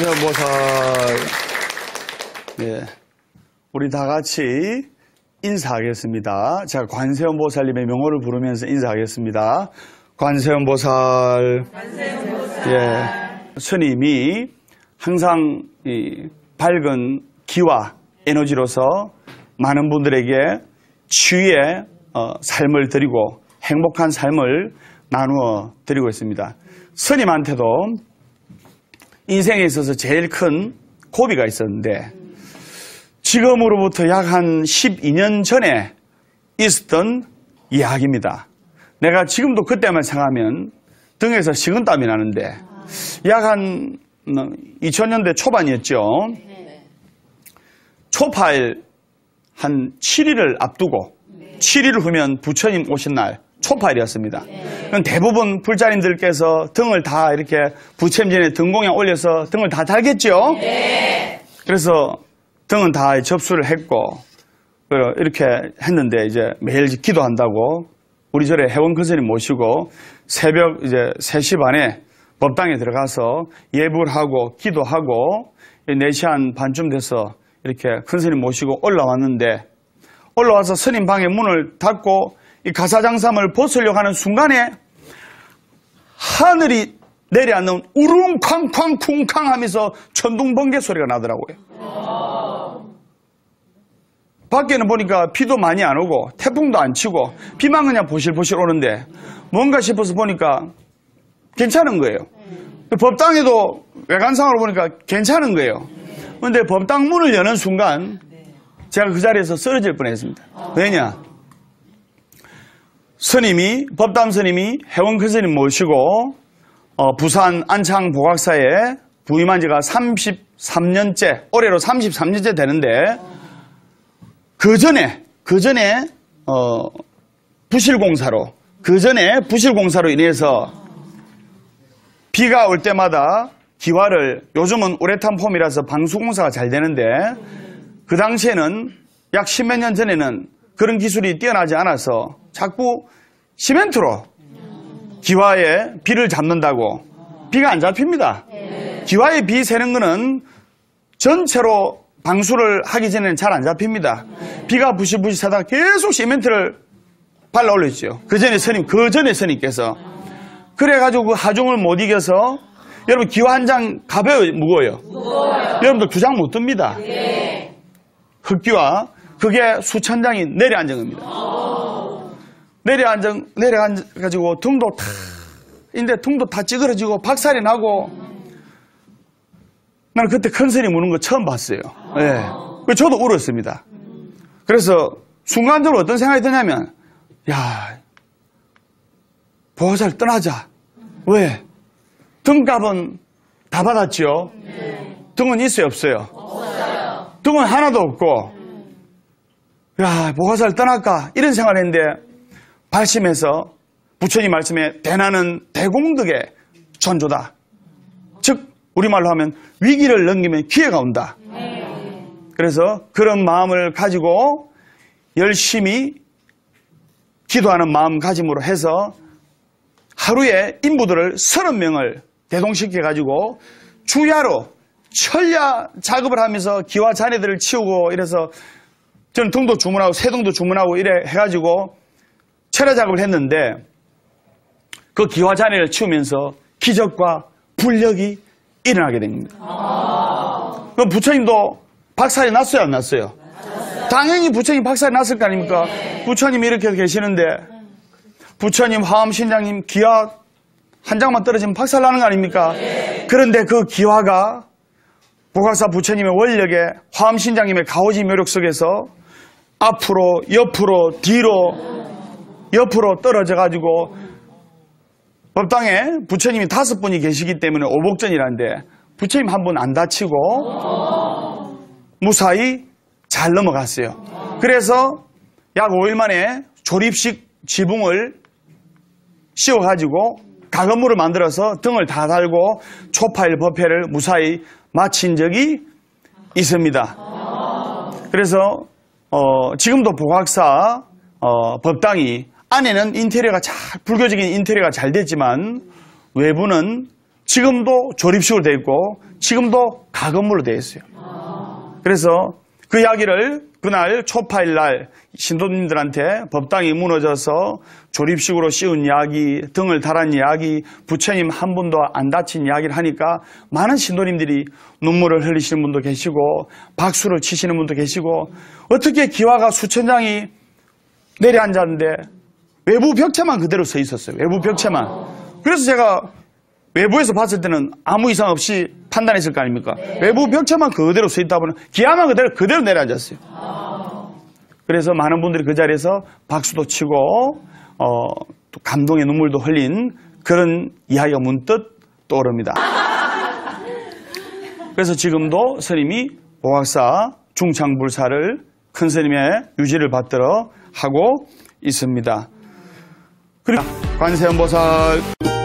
관세음보살. 예, 우리 다 같이 인사하겠습니다. 제가 관세음보살님의 명호를 부르면서 인사하겠습니다. 관세음보살. 관세음보살. 예, 스님이 항상 이 밝은 기와 에너지로서 많은 분들에게 치유의 삶을 드리고 행복한 삶을 나누어 드리고 있습니다. 스님한테도 인생에 있어서 제일 큰 고비가 있었는데 지금으로부터 약 한 12년 전에 있었던 이야기입니다. 내가 지금도 그때만 생각하면 등에서 식은땀이 나는데 약 한 2000년대 초반이었죠. 초파일 한 7일을 앞두고 7일 후면 부처님 오신 날 초파일이었습니다. 대부분 불자님들께서 등을 다 이렇게 부처님전에 등공양 올려서 등을 다 달겠죠. 그래서 등은 다 접수를 했고 이렇게 했는데 이제 매일 기도한다고 우리 절에 회원 큰스님 모시고 새벽 이제 3시 반에 법당에 들어가서 예불 하고 기도하고 4시 한 반쯤 돼서 이렇게 큰스님 모시고 올라왔는데 올라와서 스님 방에 문을 닫고 이 가사장삼을 벗으려고 하는 순간에 하늘이 내려앉는 우릉쾅쾅 쿵쾅 하면서 천둥번개 소리가 나더라고요. 밖에는 보니까 비도 많이 안 오고 태풍도 안 치고 비만 그냥 보실보실 오는데 뭔가 싶어서 보니까 괜찮은 거예요. 법당에도 외관상으로 보니까 괜찮은 거예요. 그런데 법당 문을 여는 순간 제가 그 자리에서 쓰러질 뻔했습니다. 왜냐? 스님이 법담 스님이 회원 큰스님 모시고 부산 안창 보각사에 부임한 지가 33년째 올해로 33년째 되는데 그 전에 부실공사로 인해서 비가 올 때마다 기와를 요즘은 우레탄 폼이라서 방수공사가 잘 되는데 그 당시에는 약 10몇 년 전에는 그런 기술이 뛰어나지 않아서 자꾸 시멘트로 기와에 비를 잡는다고 비가 안 잡힙니다. 기와에 비 새는 거는 전체로 방수를 하기 전에는 잘 안 잡힙니다. 비가 부실부실 새다가 계속 시멘트를 발라 올렸죠. 그 전에 스님께서 그래가지고 그 하중을 못 이겨서 여러분 기와 한 장 가벼워요, 무거워요? 여러분들 2장 못 듭니다. 흙기와 그게 수천 장이 내려앉은 겁니다. 내려앉아가지고 등도 다 찌그러지고 박살이 나고 나는 그때 큰 스님 우는 거 처음 봤어요. 예. 저도 울었습니다. 그래서 순간적으로 어떤 생각이 드냐면 야, 보살 떠나자. 왜? 등값은 다 받았죠? 등은 있어요, 없어요? 없어요. 등은 하나도 없고 야, 보살을 떠날까? 이런 생각을 했는데 발심해서 부처님 말씀에 대나는 대공덕의 전조다. 즉 우리말로 하면 위기를 넘기면 기회가 온다. 그래서 그런 마음을 가지고 열심히 기도하는 마음가짐으로 해서 하루에 인부들을 30명을 대동시켜가지고 주야로 철야 작업을 하면서 기와 잔해들을 치우고 이래서 저는 등도 주문하고 새등도 주문하고 이래 해가지고 철야 작업을 했는데 그 기와 잔해를 치우면서 기적과 불력이 일어나게 됩니다. 그럼 부처님도 박살이 났어요, 안 났어요? 당연히 부처님 박살이 났을 거 아닙니까? 부처님이 이렇게 계시는데 부처님, 화엄신장님 기와 한 장만 떨어지면 박살 나는 거 아닙니까? 그런데 그 기와가 보각사 부처님의 원력에 화엄신장님의 가오지 묘력 속에서 앞으로, 옆으로, 뒤로, 옆으로 떨어져가지고 법당에 부처님이 5분이 계시기 때문에 오복전이라는데 부처님 한 분 안 다치고 무사히 잘 넘어갔어요. 그래서 약 5일 만에 조립식 지붕을 씌워가지고 가건물을 만들어서 등을 다 달고 초파일 법회를 무사히 마친 적이 있습니다. 그래서 지금도 보각사 법당이 안에는 인테리어가 불교적인 인테리어가 잘 됐지만 외부는 지금도 조립식으로 되어 있고 지금도 가건물로 되어 있어요. 그래서 그 이야기를 그날 초파일 날 신도님들한테 법당이 무너져서 조립식으로 씌운 이야기, 등을 달한 이야기, 부처님 한 분도 안 다친 이야기를 하니까 많은 신도님들이 눈물을 흘리시는 분도 계시고 박수를 치시는 분도 계시고 어떻게 기와가 수천 장이 내려앉았는데 외부 벽체만 그대로 서 있었어요. 외부 벽체만. 그래서 제가 외부에서 봤을 때는 아무 이상 없이 판단했을 거 아닙니까? 외부 벽체만 그대로 서 있다 보면 기와만 그대로 내려앉았어요. 그래서 많은 분들이 그 자리에서 박수도 치고 또 감동의 눈물도 흘린 그런 이야기가 문득 떠오릅니다. 그래서 지금도 스님이 보각사 중창불사를 큰 스님의 유지를 받들어 하고 있습니다. 그리고 관세음보살